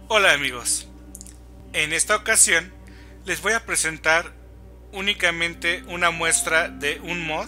Hola amigos, en esta ocasión les voy a presentar únicamente una muestra de un mod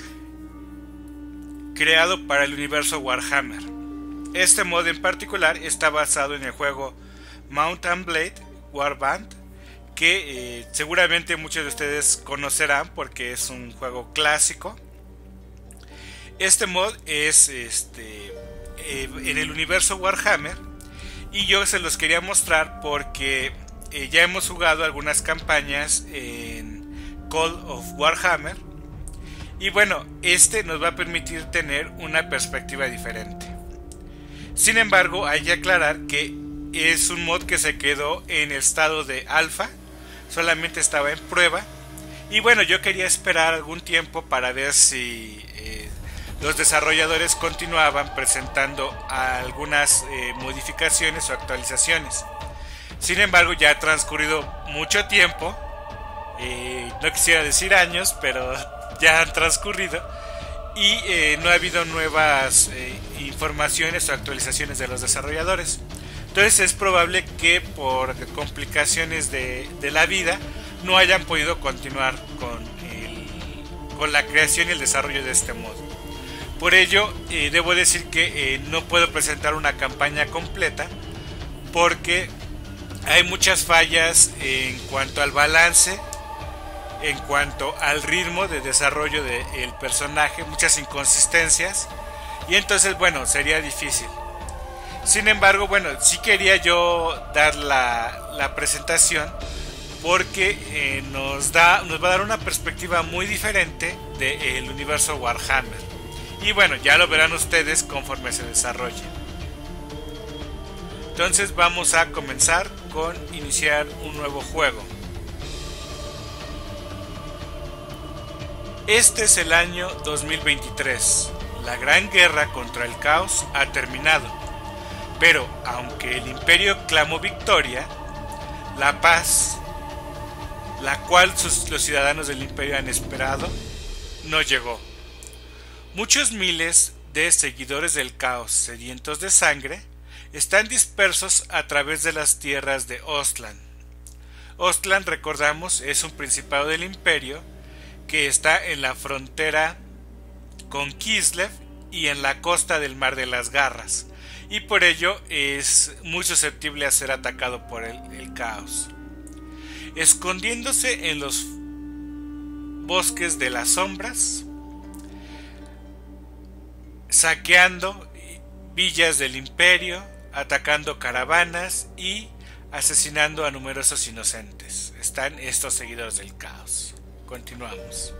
creado para el universo Warhammer. Este mod en particular está basado en el juego Mount & Blade Warband, que seguramente muchos de ustedes conocerán porque es un juego clásico. Este mod es en el universo Warhammer, y yo se los quería mostrar porque ya hemos jugado algunas campañas en Call of Warhammer, y bueno, este nos va a permitir tener una perspectiva diferente. Sin embargo, hay que aclarar que es un mod que se quedó en estado de alfa, solamente estaba en prueba, y bueno, yo quería esperar algún tiempo para ver si los desarrolladores continuaban presentando algunas modificaciones o actualizaciones. Sin embargo, ya ha transcurrido mucho tiempo, no quisiera decir años, pero ya han transcurrido, y no ha habido nuevas informaciones o actualizaciones de los desarrolladores. Entonces es probable que por complicaciones de la vida no hayan podido continuar con la creación y el desarrollo de este modo. Por ello, debo decir que no puedo presentar una campaña completa porque hay muchas fallas en cuanto al balance, en cuanto al ritmo de desarrollo del personaje, muchas inconsistencias, y entonces bueno, sería difícil. Sin embargo, bueno, sí quería yo dar la presentación porque nos va a dar una perspectiva muy diferente del universo Warhammer. Y bueno, ya lo verán ustedes conforme se desarrolle. Entonces vamos a comenzar con iniciar un nuevo juego. Este es el año 2023. La gran guerra contra el caos ha terminado. Pero aunque el imperio clamó victoria, la paz, la cual los ciudadanos del imperio han esperado, no llegó. Muchos miles de seguidores del caos sedientos de sangre están dispersos a través de las tierras de Ostland. Ostland, recordamos, es un principado del imperio que está en la frontera con Kislev y en la costa del Mar de las Garras, y por ello es muy susceptible a ser atacado por el caos. Escondiéndose en los bosques de las sombras, saqueando villas del imperio, atacando caravanas y asesinando a numerosos inocentes, están estos seguidores del caos. Continuamos.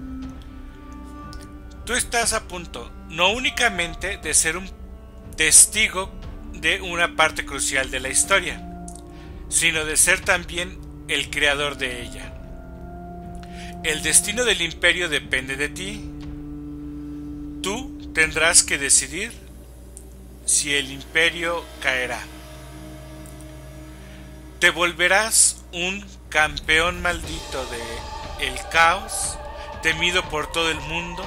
Tú estás a punto no únicamente de ser un testigo de una parte crucial de la historia, sino de ser también el creador de ella. El destino del imperio depende de ti. Tú tendrás que decidir si el imperio caerá. Te volverás un campeón maldito de el caos, temido por todo el mundo,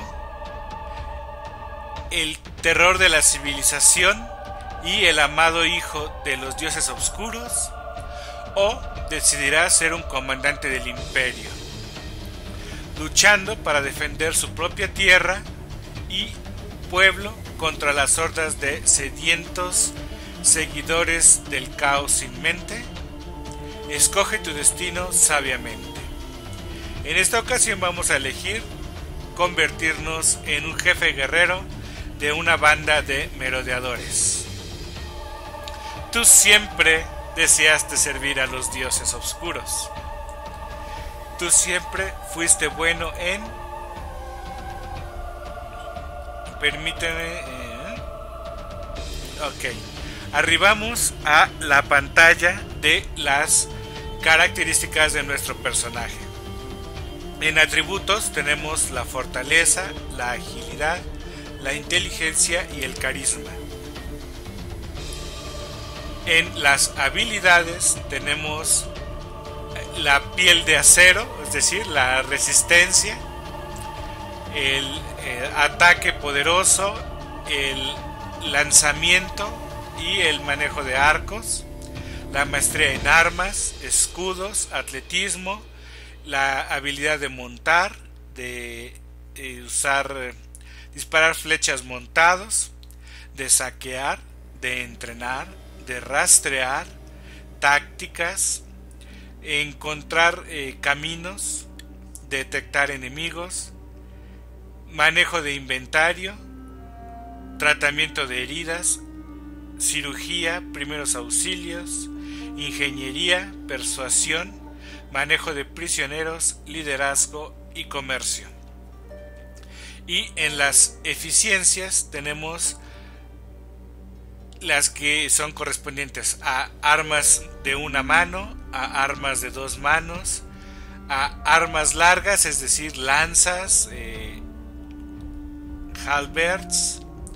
el terror de la civilización y el amado hijo de los dioses oscuros, o decidirás ser un comandante del imperio, luchando para defender su propia tierra y pueblo contra las hordas de sedientos seguidores del caos sin mente. Escoge tu destino sabiamente. En esta ocasión vamos a elegir convertirnos en un jefe guerrero de una banda de merodeadores. Tú siempre deseaste servir a los dioses oscuros. Tú siempre fuiste bueno en... Permíteme... Ok. Arribamos a la pantalla de las características de nuestro personaje. En atributos tenemos la fortaleza, la agilidad, la inteligencia y el carisma. En las habilidades tenemos la piel de acero, es decir, la resistencia, el ataque poderoso, el lanzamiento y el manejo de arcos, la maestría en armas, escudos, atletismo, la habilidad de montar, de disparar flechas montados, de saquear, de entrenar, de rastrear, tácticas, encontrar caminos, detectar enemigos, manejo de inventario, tratamiento de heridas, cirugía, primeros auxilios, ingeniería, persuasión, manejo de prisioneros, liderazgo y comercio. Y en las eficiencias tenemos las que son correspondientes a armas de una mano, a armas de dos manos, a armas largas, es decir, lanzas, halberds,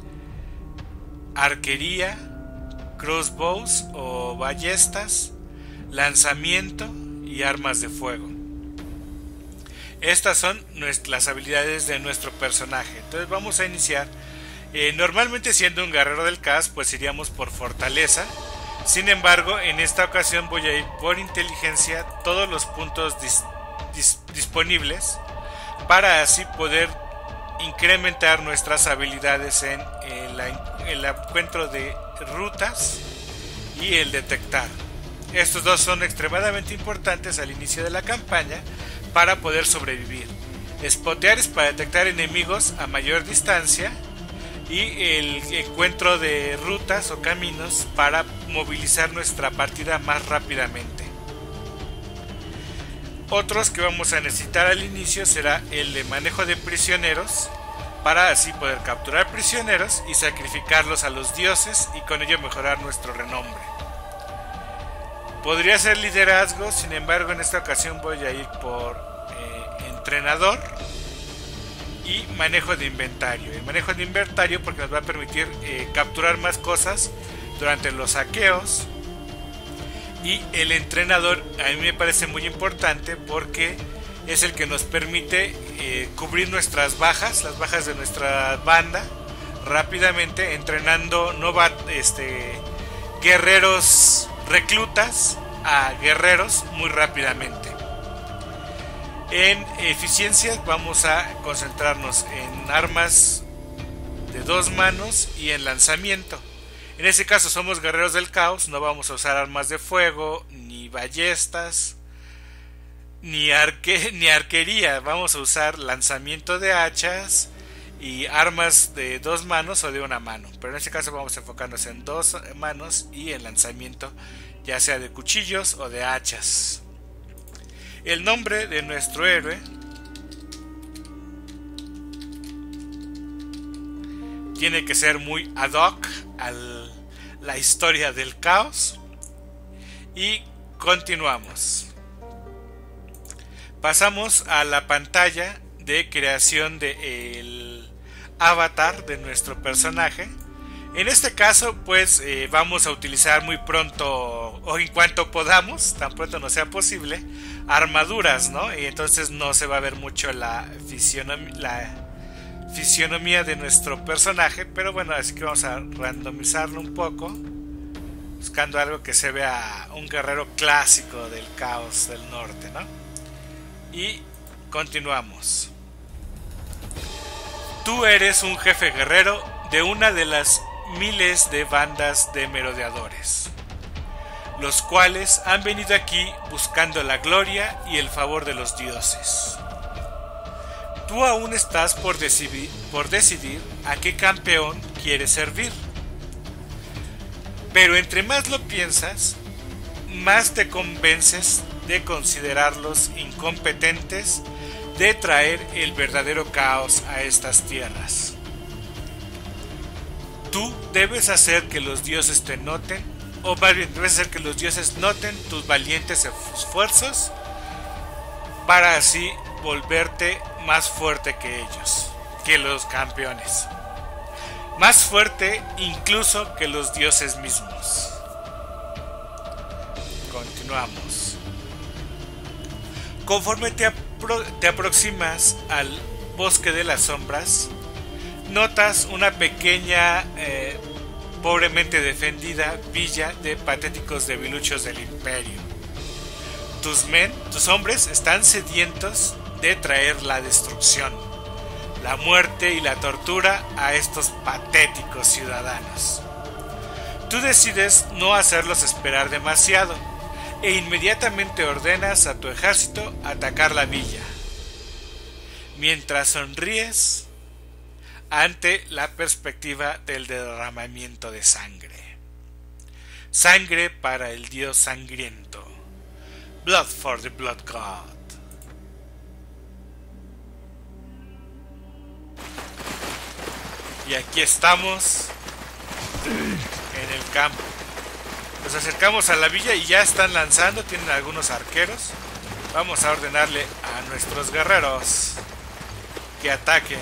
arquería, crossbows o ballestas, lanzamiento y armas de fuego. Estas son las habilidades de nuestro personaje. Entonces vamos a iniciar. Normalmente siendo un guerrero del caos, pues iríamos por fortaleza. Sin embargo, en esta ocasión voy a ir por inteligencia, todos los puntos disponibles, para así poder incrementar nuestras habilidades en el encuentro de rutas y el detectar. Estos dos son extremadamente importantes al inicio de la campaña para poder sobrevivir. Spotear es para detectar enemigos a mayor distancia, y el encuentro de rutas o caminos para movilizar nuestra partida más rápidamente. Otros que vamos a necesitar al inicio será el de manejo de prisioneros, para así poder capturar prisioneros y sacrificarlos a los dioses y con ello mejorar nuestro renombre. Podría ser liderazgo, sin embargo en esta ocasión voy a ir por entrenador y manejo de inventario. El manejo de inventario porque nos va a permitir capturar más cosas durante los saqueos. Y el entrenador a mí me parece muy importante porque es el que nos permite cubrir nuestras bajas, las bajas de nuestra banda, rápidamente, entrenando guerreros reclutas a guerreros muy rápidamente. En eficiencias vamos a concentrarnos en armas de dos manos y en lanzamiento. En este caso somos guerreros del caos, no vamos a usar armas de fuego, ni ballestas, ni arquería. Vamos a usar lanzamiento de hachas y armas de dos manos o de una mano. Pero en este caso vamos a enfocarnos en dos manos y en lanzamiento, ya sea de cuchillos o de hachas. El nombre de nuestro héroe tiene que ser muy ad hoc a la historia del caos. Y continuamos. Pasamos a la pantalla de creación del avatar de nuestro personaje. En este caso pues vamos a utilizar muy pronto o en cuanto podamos, tan pronto no sea posible, armaduras, ¿no? Y entonces no se va a ver mucho la fisionomía de nuestro personaje, pero bueno, así que vamos a randomizarlo un poco, buscando algo que se vea un guerrero clásico del caos del norte, ¿no? Y continuamos. Tú eres un jefe guerrero de una de las miles de bandas de merodeadores, los cuales han venido aquí buscando la gloria y el favor de los dioses. Tú aún estás por decidir a qué campeón quieres servir, pero entre más lo piensas, más te convences de considerarlos incompetentes de traer el verdadero caos a estas tierras. Tú debes hacer que los dioses te noten, o más bien debes hacer que los dioses noten tus valientes esfuerzos para así volverte más fuerte que ellos, que los campeones, más fuerte incluso que los dioses mismos. Continuamos. Conforme te aproximas al bosque de las sombras, notas una pequeña pobremente defendida villa de patéticos debiluchos del imperio. Tus hombres están sedientos de traer la destrucción, la muerte y la tortura a estos patéticos ciudadanos. Tú decides no hacerlos esperar demasiado e inmediatamente ordenas a tu ejército atacar la villa, mientras sonríes ante la perspectiva del derramamiento de sangre. Sangre para el dios sangriento. Blood for the Blood God. Y aquí estamos en el campo. Nos acercamos a la villa y ya están lanzando. Tienen algunos arqueros. Vamos a ordenarle a nuestros guerreros que ataquen.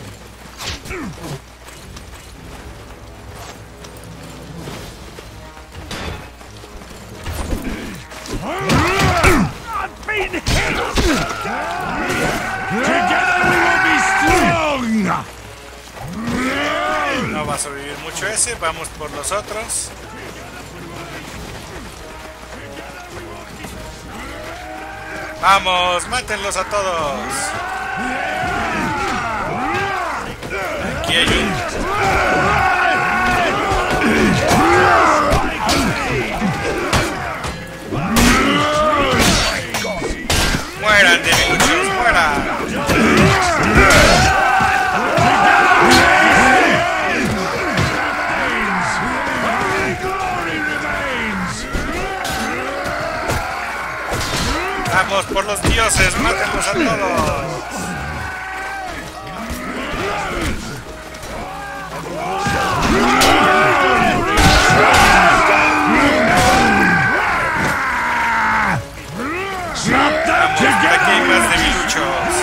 No va a sobrevivir mucho ese. Vamos por los otros. Vamos, mátenlos a todos. Aquí hay un... Mueran, debiluchos, mueran. Vamos por los dioses, mátenlos a todos. Vamos, aquí hay más debiluchos.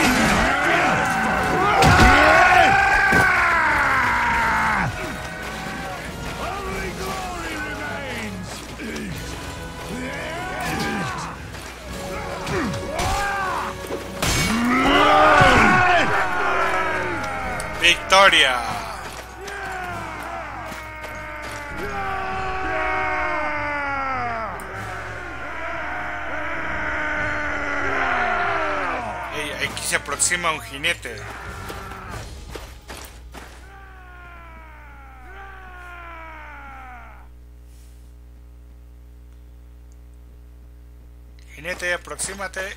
Victoria. Aquí se aproxima un jinete. Jinete, aproxímate.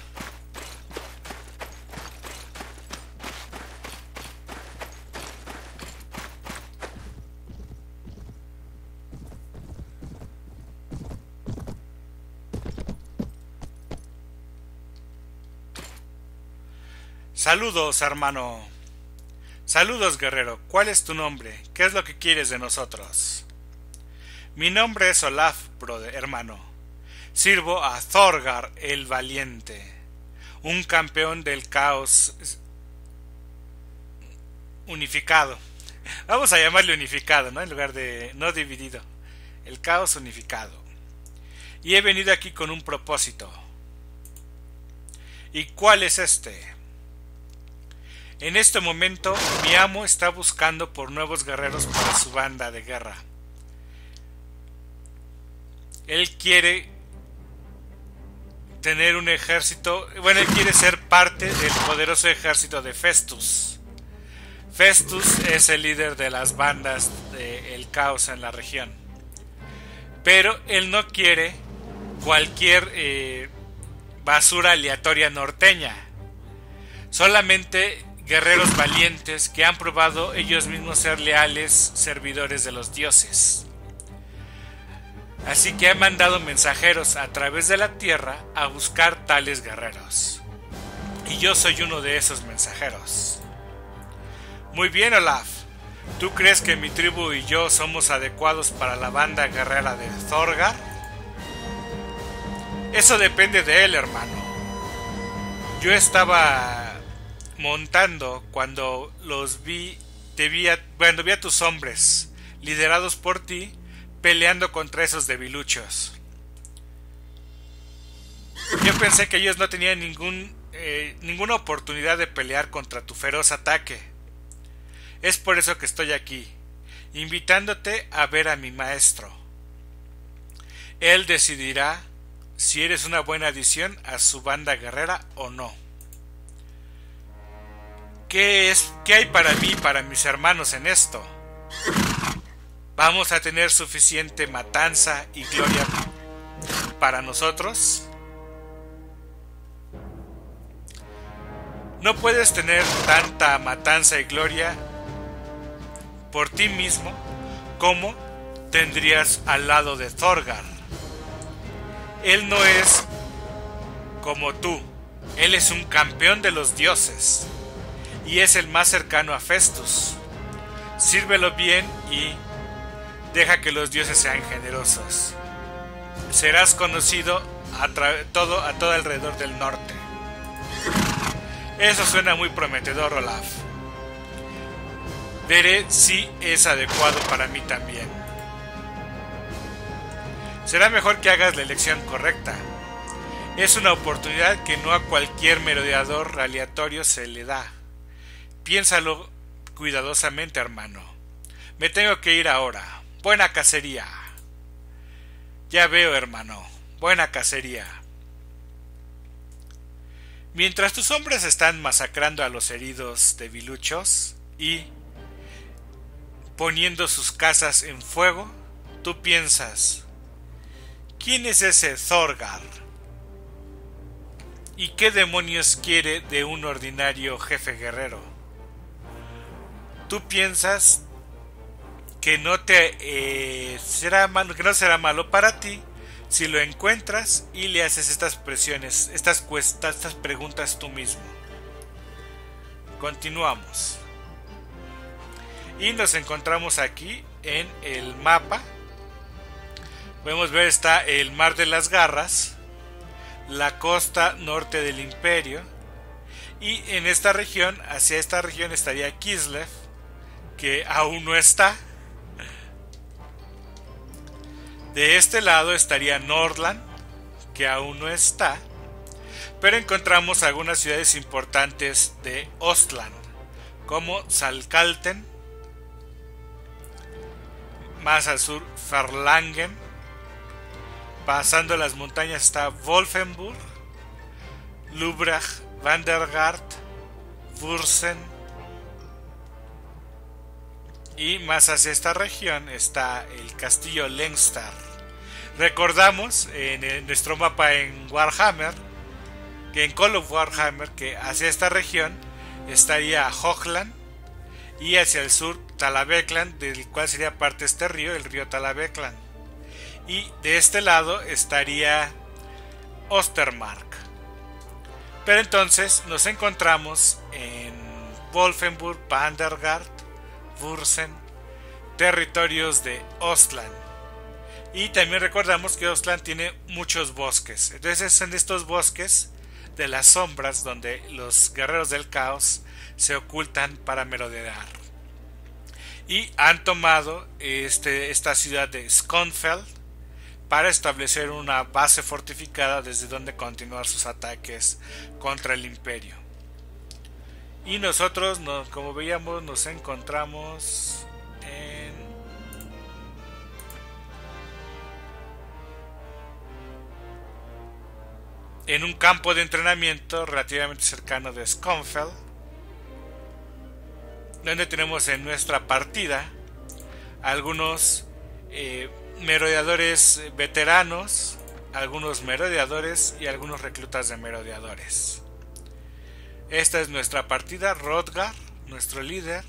Saludos, hermano. Saludos, guerrero. ¿Cuál es tu nombre? ¿Qué es lo que quieres de nosotros? Mi nombre es Olaf, hermano. Sirvo a Thorgar el Valiente, un campeón del caos unificado. Vamos a llamarle unificado, ¿no? En lugar de no dividido. El caos unificado. Y he venido aquí con un propósito. ¿Y cuál es este? En este momento, mi amo está buscando por nuevos guerreros para su banda de guerra. Él quiere tener un ejército, bueno, él quiere ser parte del poderoso ejército de Festus. Festus es el líder de las bandas del caos en la región. Pero él no quiere cualquier basura aleatoria norteña. Solamente guerreros valientes que han probado ellos mismos ser leales servidores de los dioses. Así que ha mandado mensajeros a través de la tierra a buscar tales guerreros. Y yo soy uno de esos mensajeros. Muy bien, Olaf. ¿Tú crees que mi tribu y yo somos adecuados para la banda guerrera de Thorgar? Eso depende de él, hermano. Yo estaba montando cuando vi a tus hombres liderados por ti peleando contra esos debiluchos. Yo pensé que ellos no tenían ninguna oportunidad de pelear contra tu feroz ataque. Es por eso que estoy aquí invitándote a ver a mi maestro. Él decidirá si eres una buena adición a su banda guerrera o no. ¿Qué hay para mí y para mis hermanos en esto? ¿Vamos a tener suficiente matanza y gloria para nosotros? No puedes tener tanta matanza y gloria por ti mismo como tendrías al lado de Thorgar. Él no es como tú, él es un campeón de los dioses y es el más cercano a Festus. Sírvelo bien y deja que los dioses sean generosos. Serás conocido a todo alrededor del norte. Eso suena muy prometedor, Olaf. Veré si es adecuado para mí también. Será mejor que hagas la elección correcta. Es una oportunidad que no a cualquier merodeador aleatorio se le da. Piénsalo cuidadosamente, hermano. Me tengo que ir ahora. Buena cacería. Ya veo, hermano. Buena cacería. Mientras tus hombres están masacrando a los heridos debiluchos y poniendo sus casas en fuego, tú piensas: ¿quién es ese Thorgar? ¿Y qué demonios quiere de un ordinario jefe guerrero? Tú piensas que no será malo para ti si lo encuentras y le haces estas preguntas tú mismo. Continuamos. Y nos encontramos aquí en el mapa. Podemos ver, está el Mar de las Garras, la costa norte del Imperio, y en esta región, hacia esta región estaría Kislev, que aún no está. De este lado estaría Nordland, que aún no está, pero encontramos algunas ciudades importantes de Ostland, como Salkalten, más al sur Farlangen, pasando las montañas está Wolfenburg, Lubrach, Vandergard, Wurzen, y más hacia esta región está el castillo Lengstar. Recordamos en nuestro mapa en Warhammer, que en Call of Warhammer, que hacia esta región estaría Hochland y hacia el sur Talabekland, del cual sería parte este río, el río Talabekland. Y de este lado estaría Ostermark. Pero entonces nos encontramos en Wolfenburg, Vandergard, Wurzen, territorios de Ostland. Y también recordamos que Ostland tiene muchos bosques. Entonces son estos bosques de las sombras donde los guerreros del caos se ocultan para merodear. Y han tomado esta ciudad de Skonfeld para establecer una base fortificada desde donde continuar sus ataques contra el Imperio. Y nosotros, como veíamos, nos encontramos en un campo de entrenamiento relativamente cercano de Skonfeld, donde tenemos en nuestra partida algunos merodeadores veteranos, algunos merodeadores y algunos reclutas de merodeadores. Esta es nuestra partida. Rodgar, nuestro líder,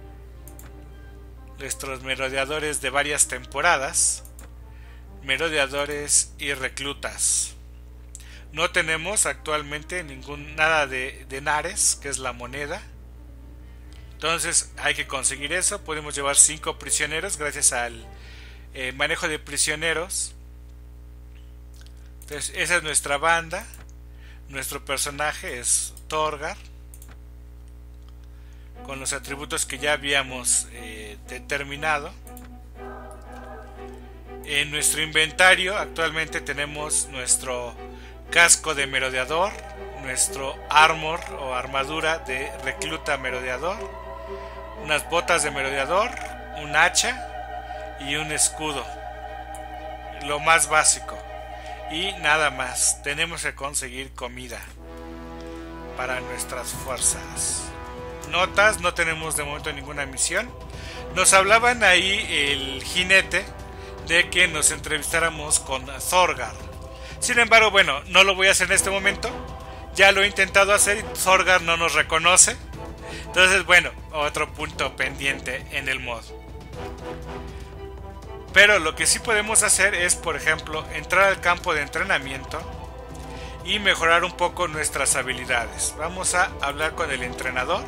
nuestros merodeadores de varias temporadas, merodeadores y reclutas. No tenemos actualmente nada de Nares, que es la moneda. Entonces hay que conseguir eso. Podemos llevar 5 prisioneros gracias al manejo de prisioneros. Entonces esa es nuestra banda. Nuestro personaje es Thorgar, con los atributos que ya habíamos determinado. En nuestro inventario actualmente tenemos nuestro casco de merodeador, nuestro armor o armadura de recluta merodeador, unas botas de merodeador, un hacha y un escudo, lo más básico, y nada más. Tenemos que conseguir comida para nuestras fuerzas. Notas, no tenemos de momento ninguna misión. Nos hablaban ahí el jinete de que nos entrevistáramos con Thorgar. Sin embargo, bueno, no lo voy a hacer en este momento. Ya lo he intentado hacer y Thorgar no nos reconoce. Entonces, bueno, otro punto pendiente en el mod. Pero lo que sí podemos hacer es, por ejemplo, entrar al campo de entrenamiento y mejorar un poco nuestras habilidades. Vamos a hablar con el entrenador.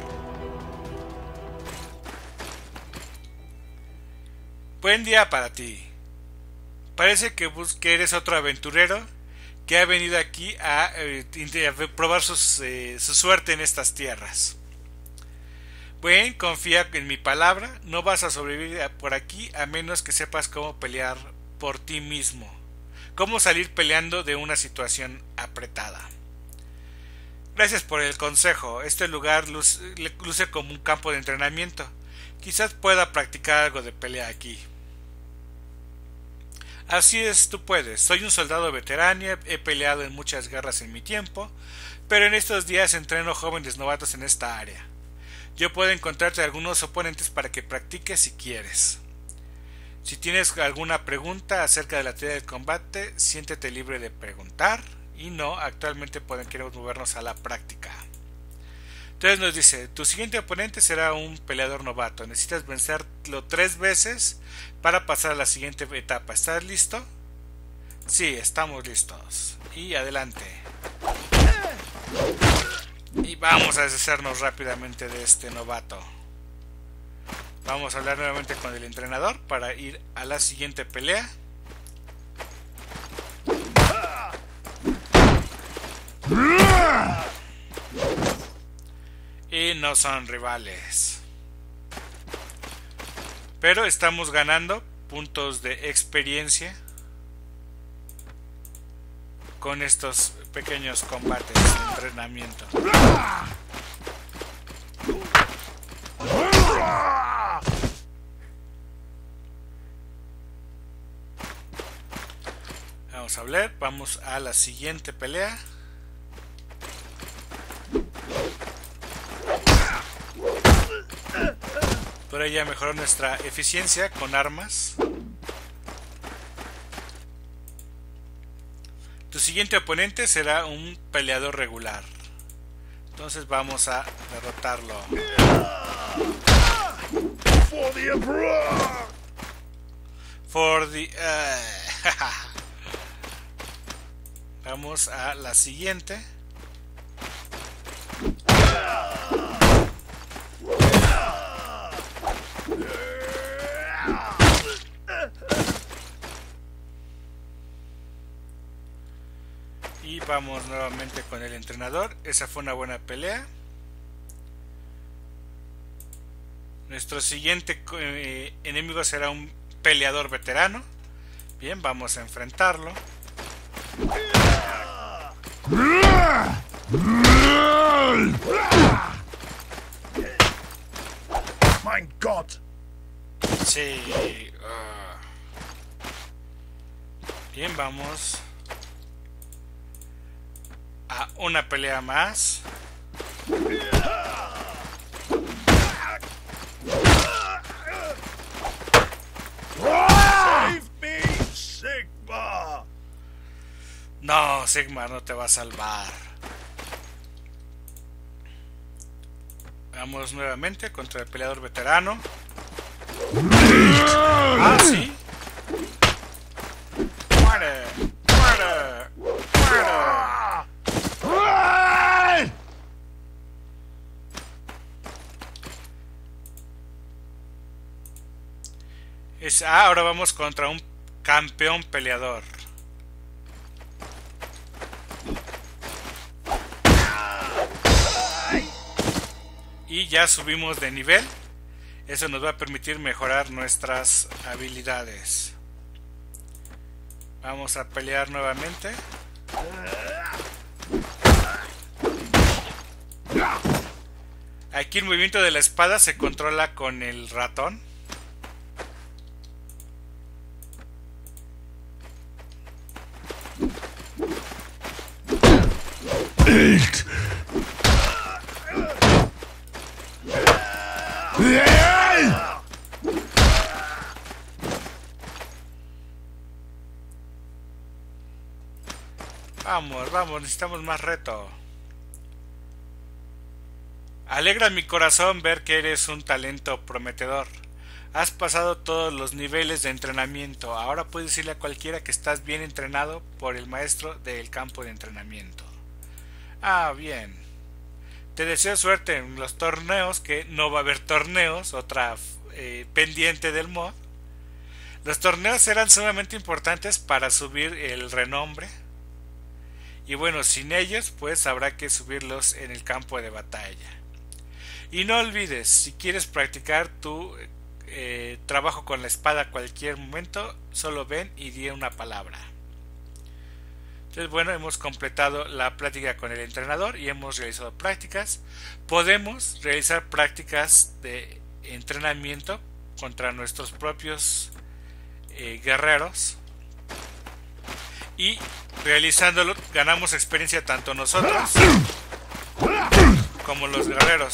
Buen día para ti. Parece que eres otro aventurero que ha venido aquí a probar su suerte en estas tierras. Bueno, confía en mi palabra, no vas a sobrevivir por aquí a menos que sepas cómo pelear por ti mismo, cómo salir peleando de una situación apretada. Gracias por el consejo, este lugar luce como un campo de entrenamiento, quizás pueda practicar algo de pelea aquí. Así es, tú puedes, soy un soldado veterano, he peleado en muchas guerras en mi tiempo, pero en estos días entreno jóvenes novatos en esta área. Yo puedo encontrarte algunos oponentes para que practiques si quieres. Si tienes alguna pregunta acerca de la teoría del combate, siéntete libre de preguntar. Y no, actualmente queremos movernos a la práctica. Entonces nos dice, tu siguiente oponente será un peleador novato. Necesitas vencerlo 3 veces para pasar a la siguiente etapa. ¿Estás listo? Sí, estamos listos. Y adelante. Y vamos a deshacernos rápidamente de este novato. Vamos a hablar nuevamente con el entrenador para ir a la siguiente pelea. Y no son rivales, pero estamos ganando puntos de experiencia con estos pequeños combates de entrenamiento. Vamos a hablar, vamos a la siguiente pelea. Por ahí ya mejoró nuestra eficiencia con armas. Tu siguiente oponente será un peleador regular. Entonces vamos a derrotarlo. Vamos a la siguiente. Y vamos nuevamente con el entrenador. Esa fue una buena pelea. Nuestro siguiente enemigo será un peleador veterano. Bien, vamos a enfrentarlo. My God. Sí. Bien, vamos a una pelea más. Save me, Sigmar. No, Sigmar no te va a salvar. Vamos nuevamente contra el peleador veterano. Ah, sí. Muere, muere, muere. Ahora vamos contra un campeón peleador. Y ya subimos de nivel. Eso nos va a permitir mejorar nuestras habilidades. Vamos a pelear nuevamente. Aquí el movimiento de la espada se controla con el ratón. Vamos, vamos, necesitamos más reto. Alegra mi corazón ver que eres un talento prometedor. Has pasado todos los niveles de entrenamiento. Ahora puedes decirle a cualquiera que estás bien entrenado por el maestro del campo de entrenamiento. Ah, bien. Te deseo suerte en los torneos, que no va a haber torneos, otra pendiente del mod. Los torneos eran sumamente importantes para subir el renombre. Y bueno, sin ellos, pues habrá que subirlos en el campo de batalla. Y no olvides, si quieres practicar tu trabajo con la espada a cualquier momento, solo ven y di una palabra. Entonces, bueno, hemos completado la plática con el entrenador y hemos realizado prácticas. Podemos realizar prácticas de entrenamiento contra nuestros propios guerreros. Y realizándolo ganamos experiencia tanto nosotros como los guerreros.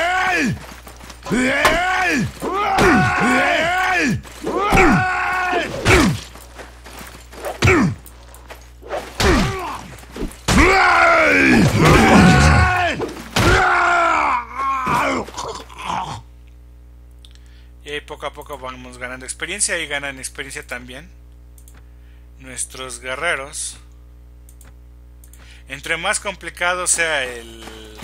Y ahí poco a poco vamos ganando experiencia y ganan experiencia también nuestros guerreros. Entre más complicado sea el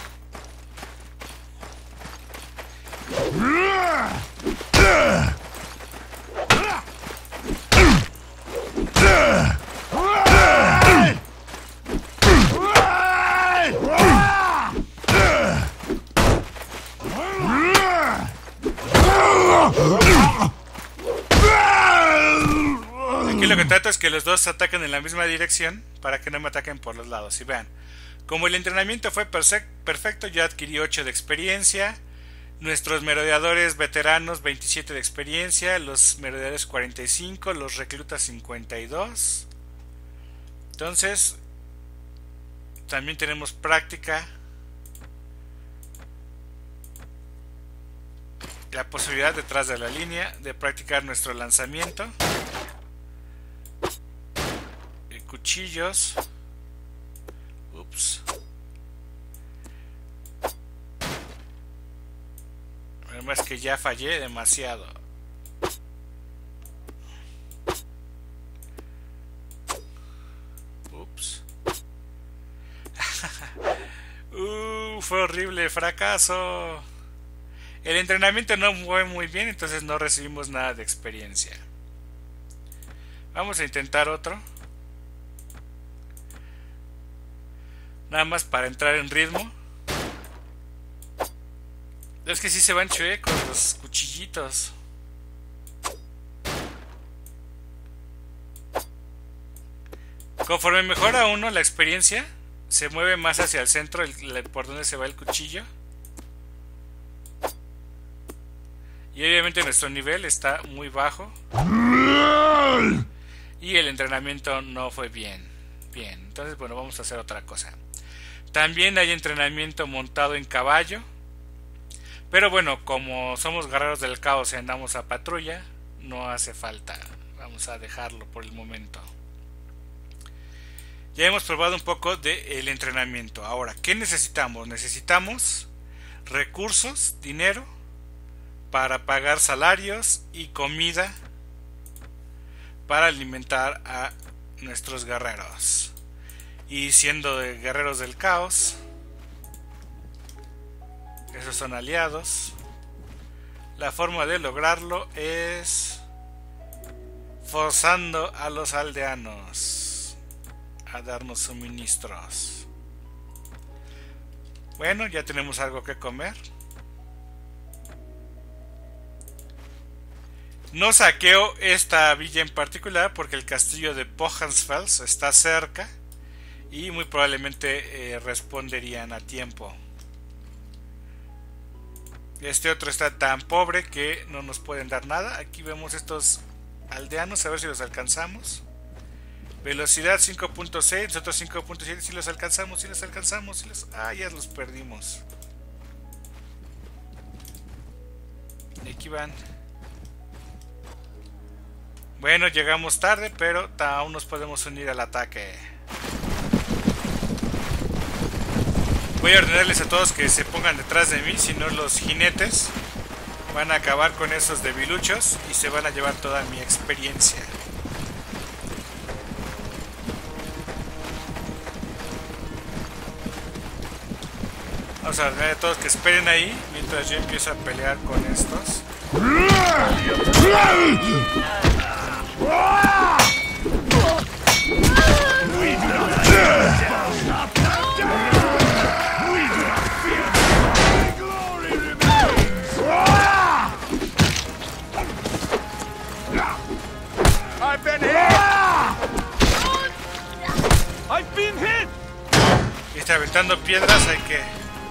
aquí lo que trato es que los dos ataquen en la misma dirección para que no me ataquen por los lados. Y vean, como el entrenamiento fue perfecto, yo adquirí 8 de experiencia. Nuestros merodeadores veteranos 27 de experiencia, los merodeadores 45, los reclutas 52. Entonces, también tenemos práctica, la posibilidad detrás de la línea de practicar nuestro lanzamiento, cuchillos. Ups. Además que ya fallé demasiado. Ups. Fue horrible, fracaso. El entrenamiento no fue muy bien, entonces no recibimos nada de experiencia. Vamos a intentar otro. Nada más para entrar en ritmo. Es que sí se van chuecos los cuchillitos. Conforme mejora uno la experiencia, se mueve más hacia el centro por donde se va el cuchillo. Y obviamente nuestro nivel está muy bajo. Y el entrenamiento no fue bien. Bien, entonces bueno, vamos a hacer otra cosa. También hay entrenamiento montado en caballo. Pero bueno, como somos guerreros del caos y andamos a patrulla, no hace falta. Vamos a dejarlo por el momento. Ya hemos probado un poco del entrenamiento. Ahora, ¿qué necesitamos? Necesitamos recursos, dinero, para pagar salarios y comida para alimentar a nuestros guerreros. Y siendo guerreros del caos, esos son aliados. La forma de lograrlo es forzando a los aldeanos a darnos suministros. Bueno, ya tenemos algo que comer. No saqueo esta villa en particular porque el castillo de Pohansfels está cerca y muy probablemente responderían a tiempo. Este otro está tan pobre que no nos pueden dar nada. Aquí vemos estos aldeanos, a ver si los alcanzamos. Velocidad 5.6, nosotros 5.7. Si los alcanzamos, si los alcanzamos, si los... Ah, ya los perdimos. Aquí van. Bueno, llegamos tarde, pero aún nos podemos unir al ataque. Voy a ordenarles a todos que se pongan detrás de mí, si no los jinetes van a acabar con esos debiluchos y se van a llevar toda mi experiencia. Vamos a ordenar a todos que esperen ahí mientras yo empiezo a pelear con estos. Y está aventando piedras, hay que...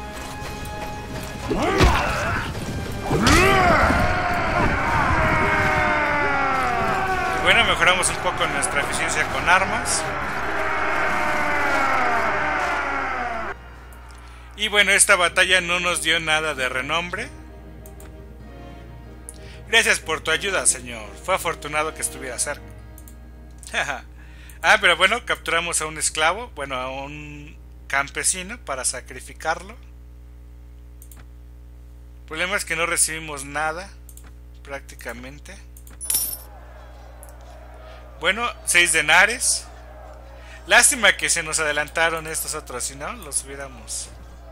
Bueno, mejoramos un poco nuestra eficiencia con armas. Y bueno, esta batalla no nos dio nada de renombre. Gracias por tu ayuda, señor. Fue afortunado que estuviera cerca. Ah, pero bueno, capturamos a un esclavo, bueno, a un campesino para sacrificarlo. El problema es que no recibimos nada, prácticamente. Bueno, 6 denares. Lástima que se nos adelantaron estos otros, si no, los hubiéramos...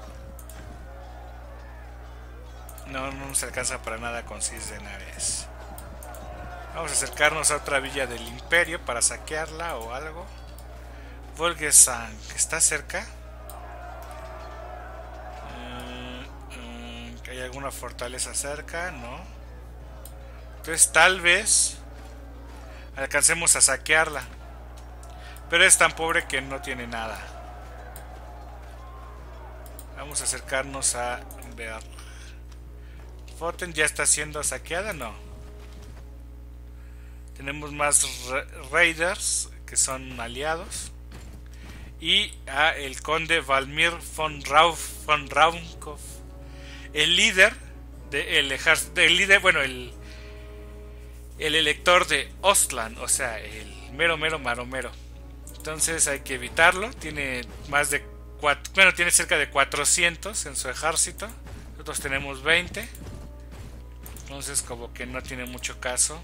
No nos alcanza para nada con 6 denares. Vamos a acercarnos a otra villa del imperio para saquearla o algo. Volgesang, ¿está cerca? ¿Hay alguna fortaleza cerca? No. Entonces tal vez alcancemos a saquearla. Pero es tan pobre que no tiene nada. Vamos a acercarnos a ver. Foten ya está siendo saqueada, no. Tenemos más raiders que son aliados. Y a el conde Valmir von Raunkopf, el líder del líder, bueno, el elector de Ostland, o sea, el mero maromero. Entonces hay que evitarlo. Tiene más de tiene cerca de 400 en su ejército. Nosotros tenemos 20. Entonces como que no tiene mucho caso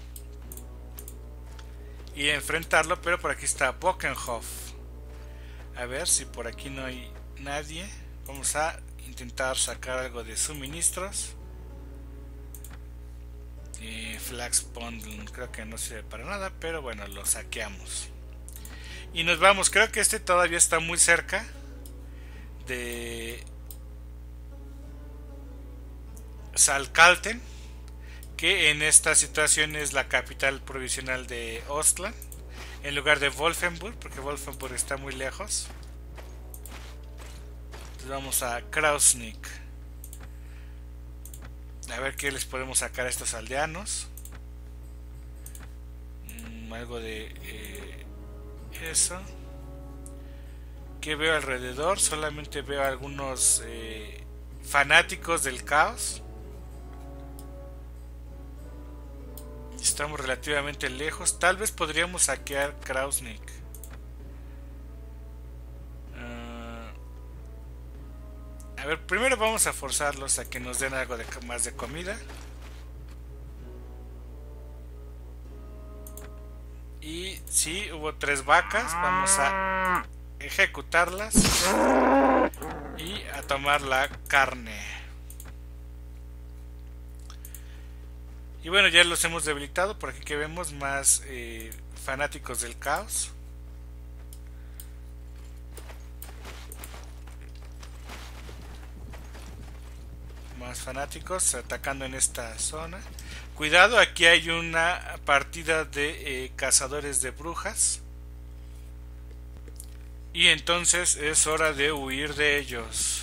y enfrentarlo, pero por aquí está Bokenhof. A ver si por aquí no hay nadie. Vamos a intentar sacar algo de suministros. Flax Bundle creo que no sirve para nada, pero bueno, lo saqueamos. Y nos vamos, creo que este todavía está muy cerca de Salkalten, que en esta situación es la capital provisional de Ostland, en lugar de Wolfenburg, porque Wolfenburg está muy lejos. Entonces vamos a Krausnik. A ver qué les podemos sacar a estos aldeanos. Algo de eso. ¿Qué veo alrededor? Solamente veo algunos fanáticos del caos. Estamos relativamente lejos. Tal vez podríamos saquear Krausnik. A ver, primero vamos a forzarlos a que nos den algo más de comida. Y sí, hubo 3 vacas. Vamos a ejecutarlas y a tomar la carne. Y bueno, ya los hemos debilitado. Por aquí que vemos más fanáticos del caos. Más fanáticos atacando en esta zona. Cuidado, aquí hay una partida de cazadores de brujas. Y entonces es hora de huir de ellos.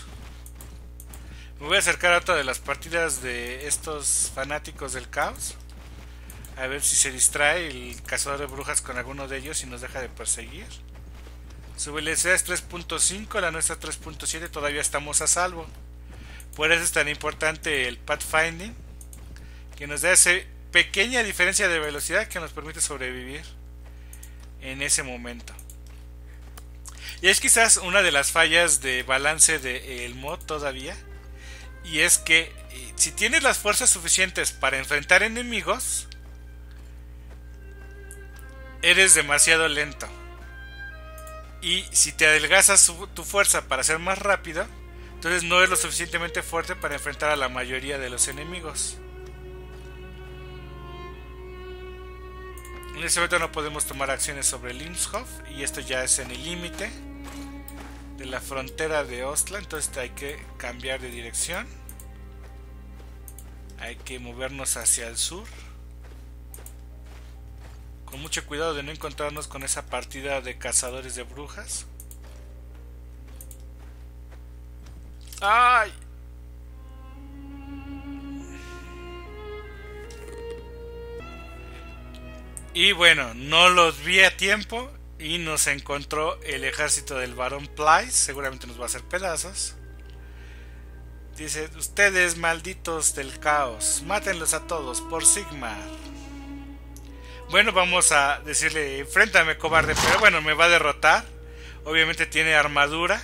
Me voy a acercar a otra de las partidas de estos fanáticos del caos. A ver si se distrae el cazador de brujas con alguno de ellos y nos deja de perseguir. Su velocidad es 3.5, la nuestra 3.7, todavía estamos a salvo. Por eso es tan importante el pathfinding, que nos da esa pequeña diferencia de velocidad que nos permite sobrevivir en ese momento. Y es quizás una de las fallas de balance del mod todavía. Y es que si tienes las fuerzas suficientes para enfrentar enemigos, eres demasiado lento. Y si te adelgazas tu fuerza para ser más rápido, entonces no es lo suficientemente fuerte para enfrentar a la mayoría de los enemigos. En este momento no podemos tomar acciones sobre Limshof, y esto ya es en el límite de la frontera de Ostla, entonces hay que cambiar de dirección. Hay que movernos hacia el sur, con mucho cuidado de no encontrarnos con esa partida de cazadores de brujas. ¡Ay! Y bueno, no los vi a tiempo y nos encontró el ejército del Barón Plyce. Seguramente nos va a hacer pedazos. Dice: ustedes malditos del caos, mátenlos a todos por Sigmar. Bueno, vamos a decirle: enfréntame, cobarde. Pero bueno, me va a derrotar. Obviamente tiene armadura.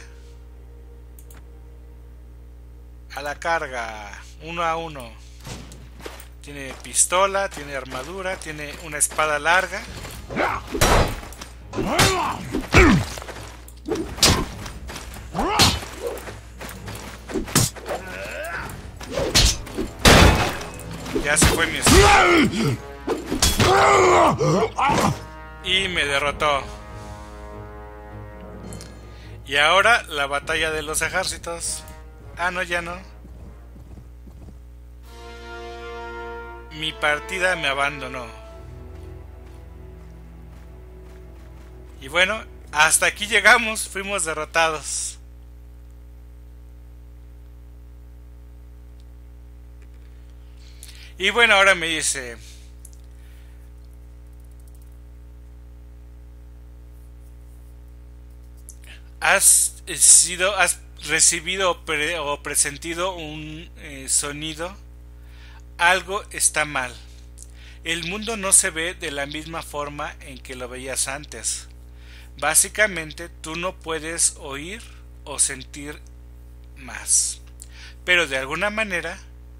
A la carga, 1 a 1. Tiene pistola, tiene armadura, tiene una espada larga. Ya se fue mi espada. Y me derrotó. Y ahora la batalla de los ejércitos. Ah, no, ya no. Mi partida me abandonó. Y bueno, hasta aquí llegamos. Fuimos derrotados. Y bueno, ahora me dice: has recibido o presentido un sonido. Algo está mal. El mundo no se ve de la misma forma en que lo veías antes. Básicamente tú no puedes oír o sentir más. Pero de alguna manera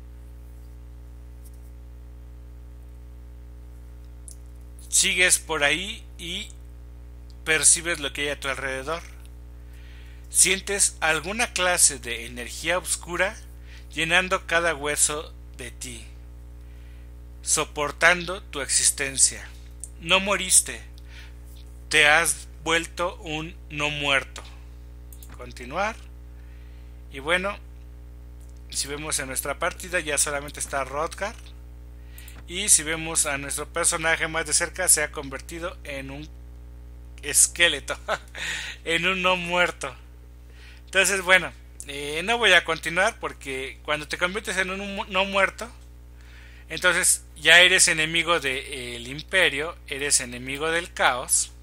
sigues por ahí y percibes lo que hay a tu alrededor. Sientes alguna clase de energía oscura llenando cada hueso de ti, soportando tu existencia. No moriste, te has vuelto un no muerto. Continuar. Y bueno, si vemos en nuestra partida ya solamente está Rodgar. Y si vemos a nuestro personaje más de cerca, se ha convertido en un esqueleto, en un no muerto. Entonces bueno, no voy a continuar porque cuando te conviertes en un no muerto, entonces ya eres enemigo del imperio, eres enemigo del caos.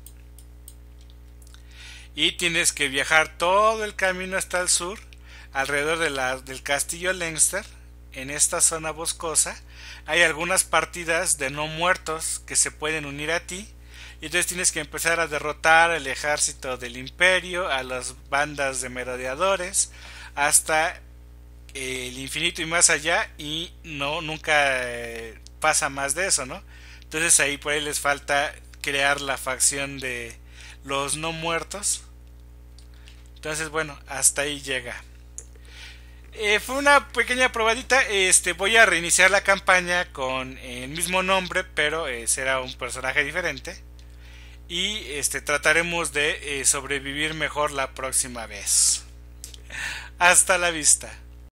Y tienes que viajar todo el camino hasta el sur, alrededor del castillo Leinster. En esta zona boscosa hay algunas partidas de no muertos que se pueden unir a ti. Y entonces tienes que empezar a derrotar al ejército del imperio, a las bandas de merodeadores, hasta el infinito y más allá. Y nunca pasa más de eso, ¿no? Entonces ahí por ahí les falta crear la facción de los no muertos. Entonces bueno, hasta ahí llega. Fue una pequeña probadita. Voy a reiniciar la campaña con el mismo nombre, pero será un personaje diferente. Y trataremos de sobrevivir mejor la próxima vez. Hasta la vista.